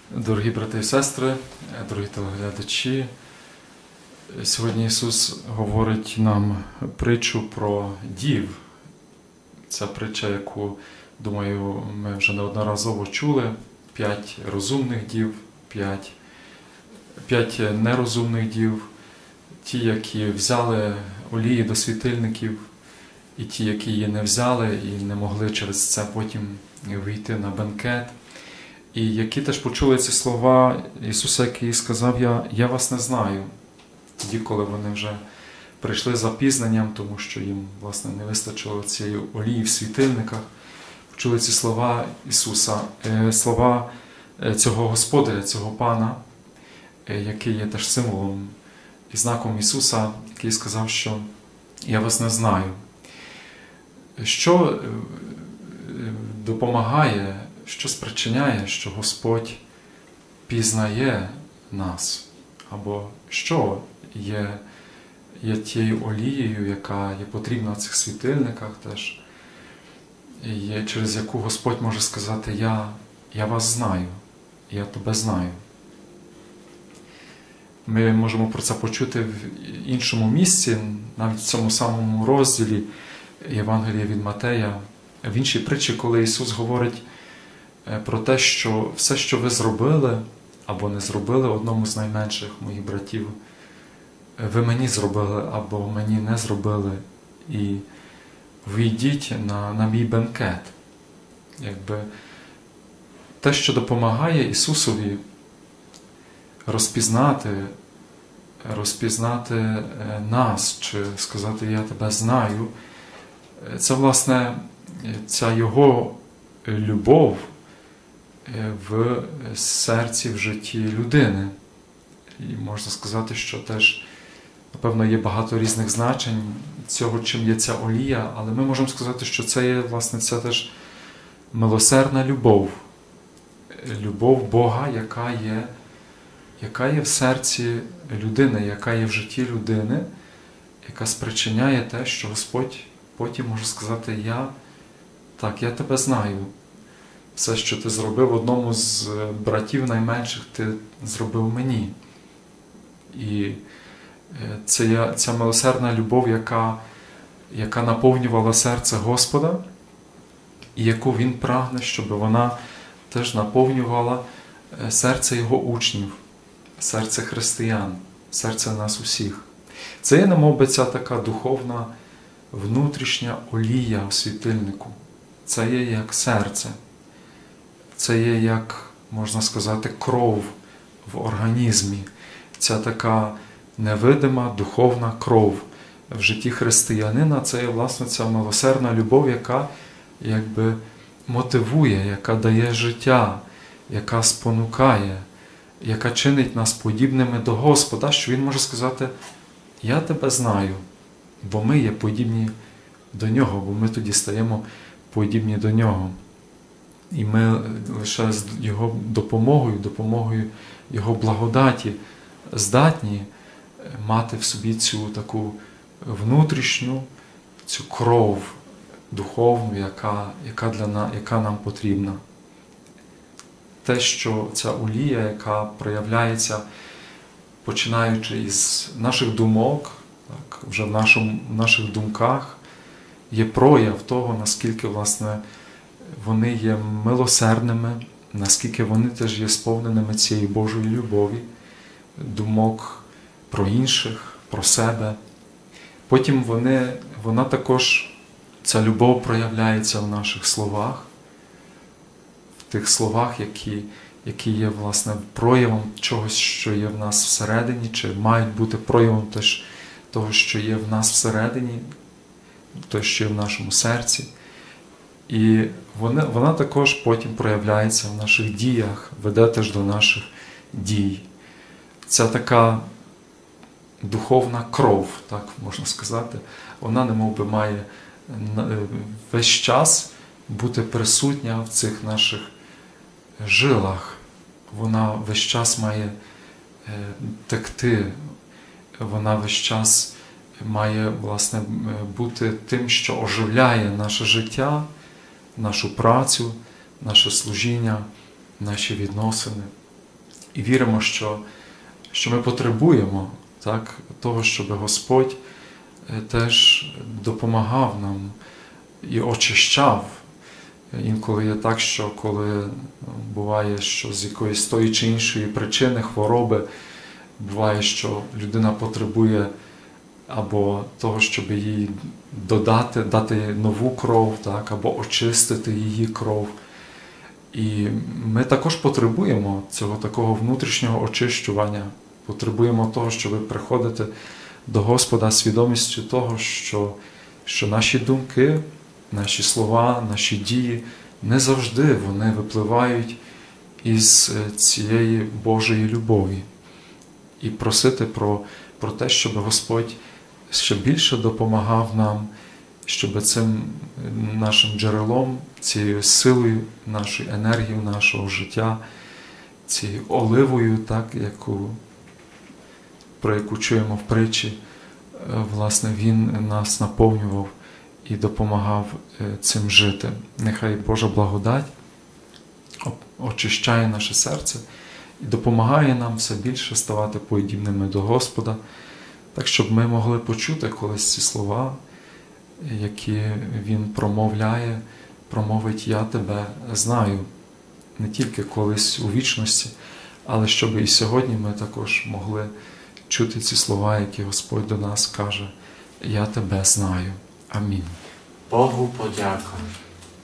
Дорогі брати і сестри, дорогі телеглядачі, сьогодні Ісус говорить нам притчу про дів. Це притча, яку, думаю, ми вже неодноразово чули. 5 розумних дів, 5 нерозумних дів, ті, які взяли олії до світильників, і ті, які її не взяли і не могли через це потім вийти на бенкет. І які теж почули ці слова Ісуса, який сказав: «Я вас не знаю». Тоді, коли вони вже прийшли з запізненням, тому що їм, власне, не вистачило цієї олії в світильниках, почули ці слова Ісуса, слова цього Господаря, цього Пана, який є теж символом і знаком Ісуса, який сказав, що «я вас не знаю». Що допомагає, що спричиняє, що Господь пізнає нас? Або що є тією олією, яка є потрібна в цих світильниках теж, через яку Господь може сказати: «Я вас знаю, я тебе знаю». Ми можемо про це почути в іншому місці, навіть в цьому самому розділі Євангелія від Матея, в іншій притчі, коли Ісус говорить про те, що все, що ви зробили або не зробили одному з найменших моїх братів, ви мені зробили або мені не зробили, і ви йдіть на мій бенкет. Якби те, що допомагає Ісусові розпізнати нас, чи сказати «я тебе знаю», це, власне, ця Його любов в серці, в житті людини. І можна сказати, що теж, напевно, є багато різних значень цього, чим є ця олія, але ми можемо сказати, що це є, власне, ця теж милосердна любов. Любов Бога, яка є в серці людини, яка є в житті людини, яка спричиняє те, що Господь потім може сказати: я тебе знаю. Все, що ти зробив одному з братів найменших, ти зробив мені. І ця милосердна любов, яка наповнювала серце Господа, і яку Він прагне, щоб вона теж наповнювала серце Його учнів, серце християн, серце нас усіх. Це є, немовби, ця така духовна внутрішня олія в світильнику. Це є як серце. Це є, як, можна сказати, кров в організмі. Ця така невидима духовна кров в житті християнина. Це є, власне, ця милосердна любов, яка якби мотивує, яка дає життя, яка спонукає, яка чинить нас подібними до Господа, що Він може сказати: «Я тебе знаю», бо ми є подібні до Нього, бо ми тоді стаємо подібні до Нього. І ми лише з Його допомогою Його благодаті здатні мати в собі цю таку внутрішню, цю кров духовну, яка нам потрібна. Те, що ця олія, яка проявляється, починаючи із наших думок, так, вже в наших думках, є прояв того, наскільки, власне, вони є милосердними, наскільки вони теж є сповненими цієї Божої любові, думок про інших, про себе. Потім вона також, ця любов проявляється в наших словах, в тих словах, які є, власне, проявом чогось, що є в нас всередині, чи мають бути проявом теж того, що є в нас всередині, того, що є в нашому серці. І вона також потім проявляється в наших діях, веде теж до наших дій. Ця така духовна кров, так можна сказати, вона немовби має весь час бути присутня в цих наших жилах. Вона весь час має текти, вона весь час має, власне, бути тим, що оживляє наше життя, нашу працю, наше служіння, наші відносини. І віримо, що ми потребуємо так, того, щоб Господь теж допомагав нам і очищав. Інколи є так, що коли буває, що з якоїсь тої чи іншої причини, хвороби, буває, що людина потребує або того, щоб їй дати нову кров, так, або очистити її кров. І ми також потребуємо цього такого внутрішнього очищування, потребуємо того, щоб приходити до Господа свідомістю того, що наші думки, наші слова, наші дії не завжди вони випливають із цієї Божої любові. І просити про те, щоб Господь ще більше допомагав нам, щоб цим нашим джерелом, цією силою, нашою енергією, нашого життя, цією оливою, так, про яку чуємо в притчі, власне, Він нас наповнював і допомагав цим жити. Нехай Божа благодать очищає наше серце і допомагає нам все більше ставати подібними до Господа, так, щоб ми могли почути колись ці слова, які Він промовить «Я тебе знаю», не тільки колись у вічності, але щоб і сьогодні ми також могли чути ці слова, які Господь до нас каже «Я тебе знаю». Амінь. Богу подяка.